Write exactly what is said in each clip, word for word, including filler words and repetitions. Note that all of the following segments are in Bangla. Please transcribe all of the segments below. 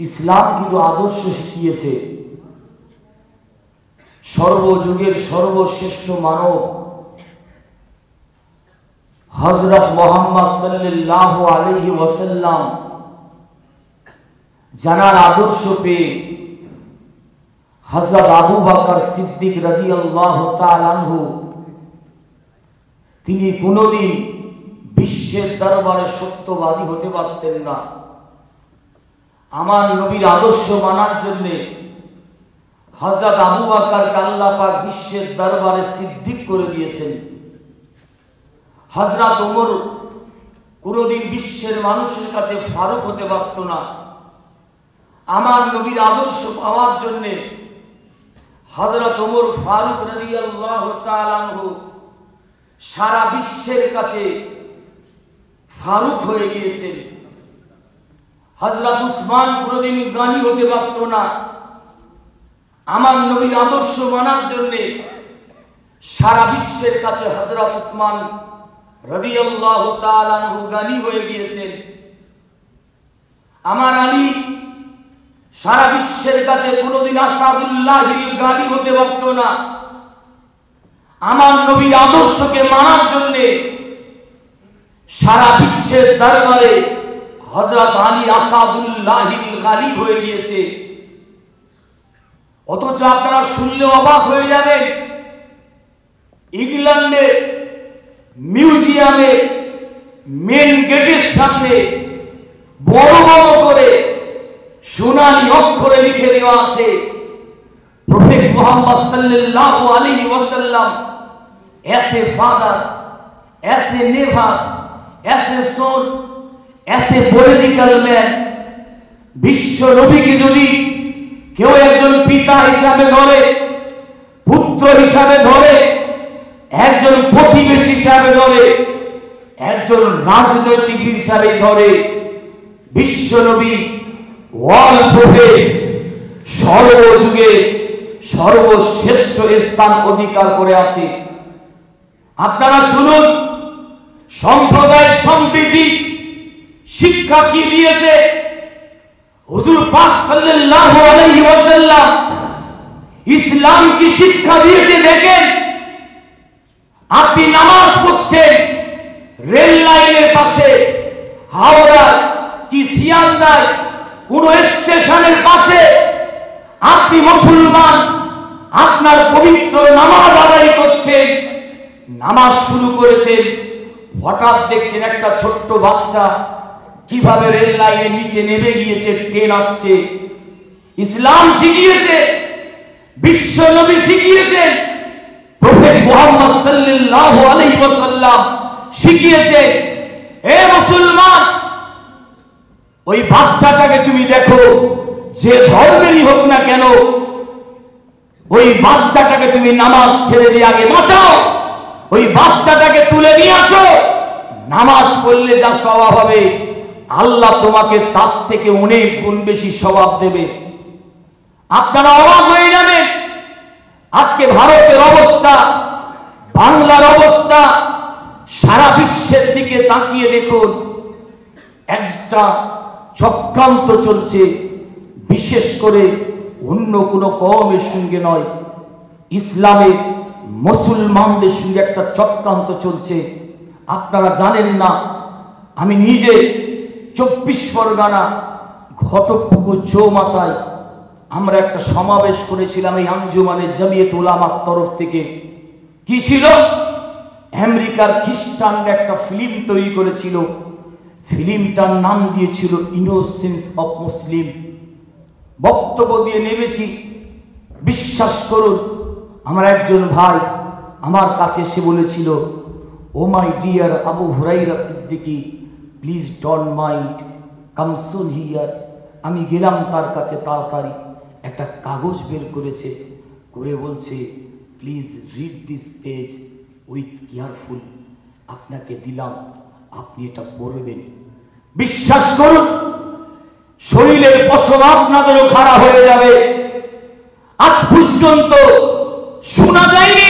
ইসলাম কিন্তু আদর্শ শিখিয়েছে। সর্বযুগের সর্বশ্রেষ্ঠ মানব হযরত মুহাম্মদ সাল্লাল্লাহু আলাইহি ওয়াসাল্লাম জানার আদর্শ পেয়ে হযরত আবু বকর সিদ্দিক রাদিয়াল্লাহু তাআলা আনহু তিনি কোনদিন বিশ্বের দরবারে সত্যবাদী হতে পারতেন না। আমার নবীর আদর্শ মানার জন্য হযরত আবু বকরকে আল্লাহ পাক বিশ্বের দরবারে সিদ্দিক করে দিয়েছেন। হযরত ওমর কোনদিন বিশ্বের মানুষের কাছে ফারুক হতে পারত না। আমার নবীর আদর্শ পাওয়ার জন্য হযরত ওমর ফারুক রাদিয়াল্লাহু তাআলা আনহু সারা বিশ্বের কাছে ফারুক হয়ে গিয়েছেন। হযরত উসমান কোনদিন গানি হতে পারত না। আমার নবীর আদর্শ মানার জন্য সারা বিশ্বের কাছে হযরত উসমান রাদিয়াল্লাহু তাআলা আনহু গানি হয়ে গিয়েছেন। আমার আলী সারা বিশ্বের কাছে কোনদিন আসাদুল্লাহিল গানি হতে পারত না। আমার নবীর আদর্শকে মানার জন্য সারা বিশ্বের দরবারে হযরত আলী আসাদুল্লাহিল গালি হয়ে গিয়েছে। অথচ আপনারা শুনলে অবাক হয়ে যাবেন, ইংল্যান্ডে মিউজিয়ামে মেন গেটের সামনে বড় বড় করে সোনালী অক্ষরে লিখে দেওয়া আছে, প্রফেট মুহাম্মদ সাল্লাল্লাহু আলাইহি ওয়াসাল্লাম as a father, as a neighbor, as a son, as a political man, বিশ্ব নবীকে যদি কেউ একজন পিতা হিসাবে ধরে, পুত্র হিসাবে ধরে, একজন প্রতিবেশী হিসাবে ধরে, একজন রাজনৈতিক হিসাবে ধরে, বিশ্ব নবী ওয়াল প্রফেট সর্বযুগে সর্বশ্রেষ্ঠ স্থান অধিকার করে আছে। আপনারা শুনুন, সম্প্রদায় সম্প্রীতি শিক্ষা কি দিয়েছে হুজুর পাক সাল্লাল্লাহু আলাইহি ওয়াসাল্লাম। ইসলাম কি শিক্ষা দিয়েছে দেখেন। আপনি নামাজ পড়ছেন রেল লাইনের পাশে, হাওড়া কি শিয়ালদার কোন স্টেশনের পাশে, আপনি মুসলমান, আপনার পবিত্র নামাজ আদায় করছেন, নামাজ শুরু করেছেন, হঠাৎ দেখছেন একটা ছোট্ট বাচ্চা কিভাবে রেল লাইনের নিচে নেমে গিয়েছে, ট্রেন আসছে। ইসলাম শিখিয়েছে, বিশ্ব নবী শিখিয়েছেন, প্রফেট মুহাম্মদ সাল্লাল্লাহু আলাইহি ওয়াসাল্লাম শিখিয়েছে। হে মুসলমান, ওই বাচ্চাটাকে তুমি দেখো, যে ধর্মেরই হোক না কেন, ওই বাচ্চাটাকে তুমি নামাজ ছেড়ে দিয়ে আগে বাঁচাও, ওই বাচ্চাটাকে তুলে নিয়ে আসো। নামাজ পড়লে যা সওয়াব হবে আল্লাহ তোমাকে তার থেকে অনেক গুণ বেশি সওয়াব দেবে। আপনারা অবাক হয়ে যাবেন, আজকে ভারতের অবস্থা, বাংলার অবস্থা, সারা বিশ্বের দিকে তাকিয়ে দেখুন, একটা চক্রান্ত চলছে, বিশেষ করে অন্য কোনো কওমের সঙ্গে নয়, ইসলামের মুসলমানদের সঙ্গে একটা চক্রান্ত চলছে। আপনারা জানেন না, আমি নিজে চব্বিশ পরগনা ঘটকপুকুর চৌমাথায় আমরা একটা সমাবেশ করেছিলাম এই আঞ্জুমানে জামিয়াত উলামার তরফ থেকে। কি ছিল? আমেরিকার খ্রিস্টানরা একটা ফিল্ম তৈরি করেছিল, ফিল্মটার নাম দিয়েছিল ইনোসেন্স অফ মুসলিম। বক্তব্য দিয়ে নেমেছি, বিশ্বাস করুন, আমার একজন ভাই আমার কাছে এসে বলেছিল, oh my dear Abu Huraira Siddiqui, please don't mind, come soon here. আমি গেলাম তার কাছে, তাড়াতাড়ি একটা কাগজ বের করেছে, করে বলছে, please read this page with careful, আপনাকে দিলাম, আপনি এটা পড়বেন। বিশ্বাস করুন, শরীরের পশম আপনাদেরও খারাপ হয়ে যাবে। আজ পর্যন্ত শোনা যায়নি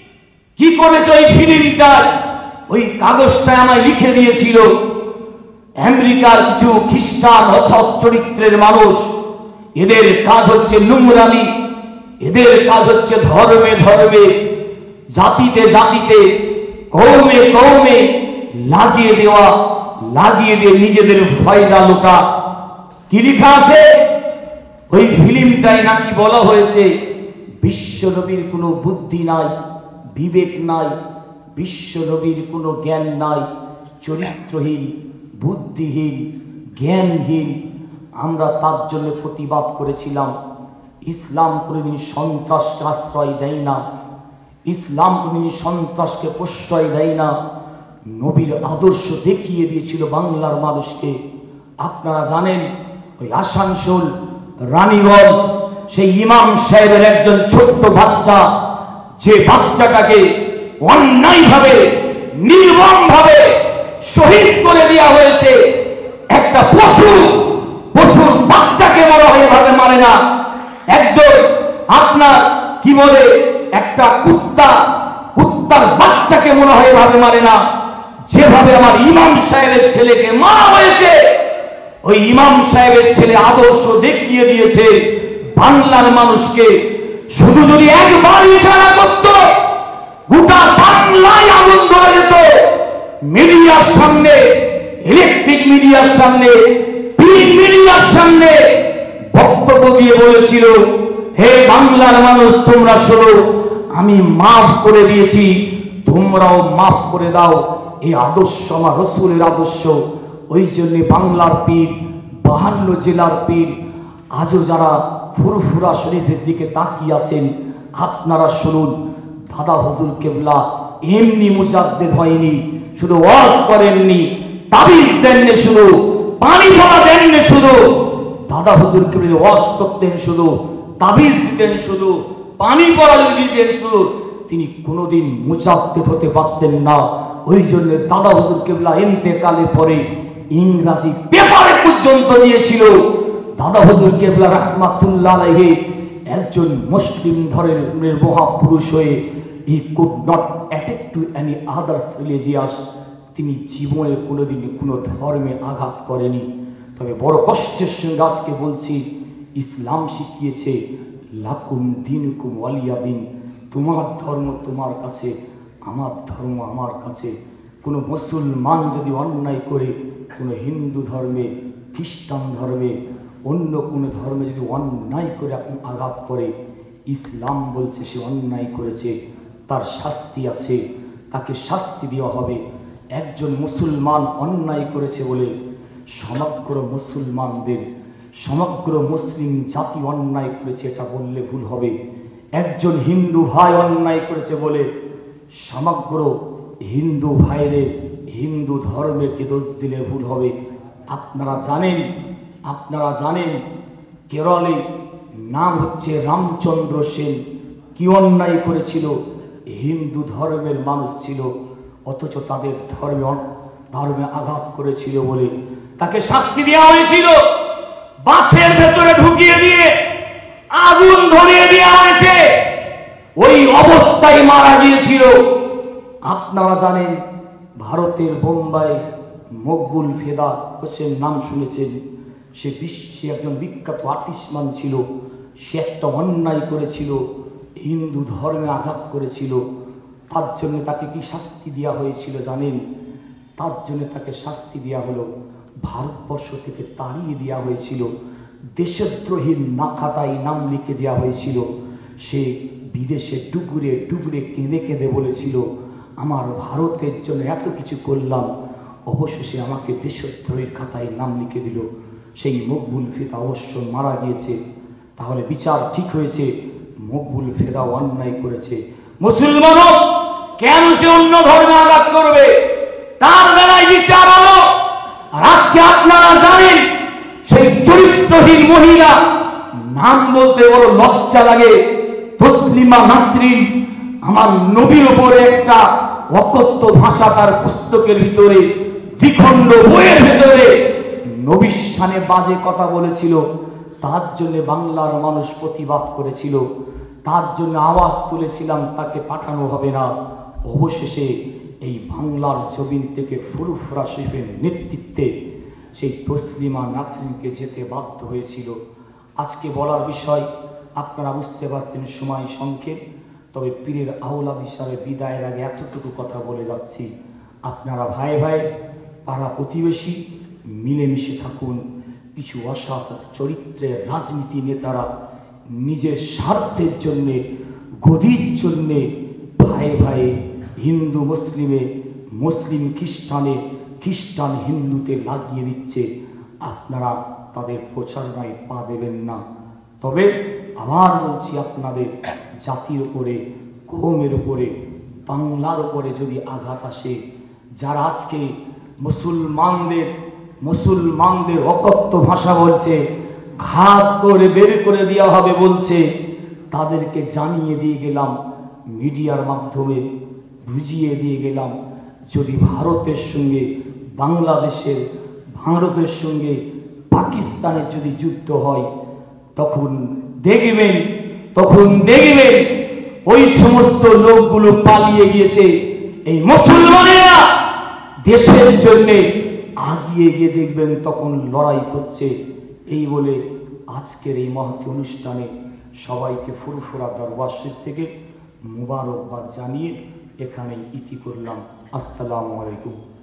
কি করেছে ওই ফিল্মটা। ওই কাগজটা আমায় লিখে দিয়েছিল, আমেরিকার কিছু খ্রিস্টান অসৎ চরিত্রের মানুষ, এদের কাজ হচ্ছে নোংরামি, এদের কাজ হচ্ছে ধর্মে ধর্মে, জাতিতে জাতিতে, কৌমে কৌমে লাগিয়ে দেওয়া, লাগিয়ে দিয়ে নিজেদের ফায়দা লোটা। কি লেখা আছে ওই ফিল্মটাই নাকি বলা হয়েছে বিশ্ব নবীর কোনো বুদ্ধি নাই, বিবেক নাই, বিশ্ব নবীর কোনো জ্ঞান নাই, চরিত্রহীন, বুদ্ধিহীন, জ্ঞানহীন। আমরা তার জন্য প্রতিবাদ করেছিলাম। ইসলাম কোনোদিন সন্ত্রাসকে আশ্রয় দেয় না, ইসলাম কোনোদিন সন্ত্রাসকে প্রশ্রয় দেয় না। নবীর আদর্শ দেখিয়ে দিয়েছিল বাংলার মানুষকে। আপনারা জানেন ওই আসানসোল, রানীগঞ্জ, সেই ইমাম সাহেবের একজন ছোট্ট বাচ্চা, যে বাচ্চাটাকে অন্যায়ভাবে নির্মমভাবে শহীদ করে দেওয়া হয়েছে। একটা পশু, পশুর বাচ্চাকে মরা হয় এভাবে মারে না। একজন আপনার কি বলে একটা কুত্তা, কুত্তার বাচ্চাকে মনে হয় এভাবে মারে না। যেভাবে আমার ইমাম সাহেবের ছেলেকে মারা হয়েছে, ওই ইমাম সাহেবের ছেলে আদর্শ দেখিয়ে দিয়েছে বাংলার মানুষকে। শুধু যদি একবার ইশারা করত, গোটা বাংলায় আগুন ধরে যেত। মিডিয়ার সামনে, ইলেকট্রিক মিডিয়ার সামনে, প্রিন্ট মিডিয়ার সামনে বক্তব্য দিয়ে বলেছিল, হে বাংলার মানুষ তোমরা শোনো, আমি মাফ করে দিয়েছি, তোমরাও মাফ করে দাও। এই আদর্শ আমার রসুলের আদর্শ। ওই জন্য বাংলার পীর, বাহান্ন জেলার পীর, আজও যারা ফুরফুরা শরীফের দিকে তাকিয়ে আছেন, আপনারা শুনুন, দাদা হুজুর কেবলা এমনি মুজাদ্দেদ হয়নি, শুধু ওয়াজ করেননি, তাবিজ দেননি, শুধু পানি ভরা দেননি, শুধু দাদা হুজুর কেবলা ওয়াজ করতেন, শুধু তাবিজ দিতেন, শুধু পানি ভরা দিতেন, শুধু তিনি কোনোদিন মুজাদ্দেদ হতে পারতেন না। ওই জন্য দাদা হুজুর কেবলা ইন্তেকালের পরে ইংরাজি পেপারে পর্যন্ত দিয়েছিল, দাদা হুজুর কেবলা রাহমাতুল্লাহ আলাইহি একজন মুসলিম ধর্মের মহাপুরুষ হয়ে he could not attack to any others religious. তিনি জীবনে কোনোদিন কোনো ধর্মে আঘাত করেনি। তবে বড় কষ্টের সঙ্গে আজকে বলছি, ইসলাম শিখিয়েছে লাকুম দিনুকুম ওয়ালিয়া দিন, তোমার ধর্ম তোমার কাছে, আমার ধর্ম আমার কাছে। কোনো মুসলমান যদি অন্যায় করে কোনো হিন্দু ধর্মে, খ্রিস্টান ধর্মে, অন্য কোনো ধর্মে যদি অন্যায় করে আপনি আঘাত করে, ইসলাম বলছে সে অন্যায় করেছে, তার শাস্তি আছে, তাকে শাস্তি দেওয়া হবে। একজন মুসলমান অন্যায় করেছে বলে সমগ্র মুসলমানদের, সমগ্র মুসলিম জাতি অন্যায় করেছে এটা বললে ভুল হবে। একজন হিন্দু ভাই অন্যায় করেছে বলে সমগ্র হিন্দু ভাইদের, হিন্দু ধর্মেরকে দোষ দিলে ভুল হবে। আপনারা জানেন, আপনারা জানেন কেরলে নাম হচ্ছে রামচন্দ্র সেন, কি অন্যায় করেছিল? হিন্দু ধর্মের মানুষ ছিল, অথচ তাদের ধর্মে ধর্মে আঘাত করেছিল বলে তাকে শাস্তি দেওয়া হয়েছিল। বাসের ভেতরে ঢুকিয়ে দিয়ে আগুন ধরিয়ে দেওয়া হয়েছে, ওই অবস্থায় মারা গিয়েছিল। আপনারা জানেন ভারতের বোম্বাই মকবুল ফেদা হোসেন নাম শুনেছেন, সে বিশ্বে একজন বিখ্যাত আর্টিস্টম্যান ছিল। সে একটা অন্যায় করেছিল, হিন্দু ধর্মে আঘাত করেছিল, তার জন্য তাকে কি শাস্তি দেওয়া হয়েছিল জানেন? তার জন্য তাকে শাস্তি দেওয়া হলো, ভারতবর্ষ থেকে তাড়িয়ে দেওয়া হয়েছিল, দেশদ্রোহীর নাখাতায় নাম লিখে দেওয়া হয়েছিল। সে বিদেশে ডুবুরে ডুবুরে কেঁদে কেঁদে বলেছিল, আমার ভারতের জন্য এত কিছু করলাম, অবশেষে আমাকে দেশদ্রোহীর খাতায় নাম লিখে দিল। সেই মকবুল ফেদা অবশ্য মারা গিয়েছে। তাহলে বিচার ঠিক হয়েছে, মকবুল ফেদা অন্যায় করেছে। মুসলমানও কেন সে অন্য ধর্মে আঘাত করবে? তার বেলায় বিচার হলো। আর আজকে আপনারা জানেন সেই চরিত্রহীন মহিলা, নাম বলতে বড় লজ্জা লাগে, তসলিমা নাসরিন, আমার নবীর উপরে একটা অকথ্য ভাষা তার পুস্তকের ভিতরে, দ্বিখণ্ড বইয়ের ভিতরে নবীর শানে বাজে কথা বলেছিল। তার জন্য বাংলার মানুষ প্রতিবাদ করেছিল, তার জন্য আওয়াজ তুলেছিলাম তাকে পাঠানো হবে না। অবশেষে এই বাংলার জমিন থেকে ফুরফুরা শরীফের নেতৃত্বে সেই তসলিমা নাসরিনকে যেতে বাধ্য হয়েছিল। আজকে বলার বিষয় আপনারা বুঝতে পারছেন সময় সংক্ষেপ, তবে পীরের আওলাদ হিসাবে বিদায়ের আগে এতটুকু কথা বলে যাচ্ছি, আপনারা ভাই ভাই পাড়া প্রতিবেশী মিলেমিশে থাকুন। কিছু অসৎ চরিত্রের রাজনীতি নেতারা নিজের স্বার্থের জন্যে, গদির জন্যে ভাই ভাই হিন্দু মুসলিমে, মুসলিম খ্রিস্টানে, খ্রিস্টান হিন্দুতে লাগিয়ে দিচ্ছে। আপনারা তাদের প্রচারণায় পা দেবেন না। তবে আবার বলছি, আপনাদের জাতির উপরে, কওমের উপরে, বাংলার উপরে যদি আঘাত আসে, যারা আজকে মুসলমানদের মুসলমানদের অকথ্য ভাষা বলছে, ঘাত করে বের করে দেওয়া হবে বলছে, তাদেরকে জানিয়ে দিয়ে গেলাম, মিডিয়ার মাধ্যমে বুঝিয়ে দিয়ে গেলাম, যদি ভারতের সঙ্গে বাংলাদেশের, ভারতের সঙ্গে পাকিস্তানের যদি যুদ্ধ হয়, তখন দেখবেন তখন দেখবেন ওই সমস্ত লোকগুলো পালিয়ে গিয়েছে। এই মুসলমানেরা দেশের জন্য আগিয়ে গিয়ে দেখবেন তখন লড়াই করছে। এই বলে আজকের এই মহতী অনুষ্ঠানে সবাইকে ফুরফুরা দরবার শরীফ থেকে মুবারকবাদ জানিয়ে এখানেই ইতি করলাম। আসসালামু আলাইকুম।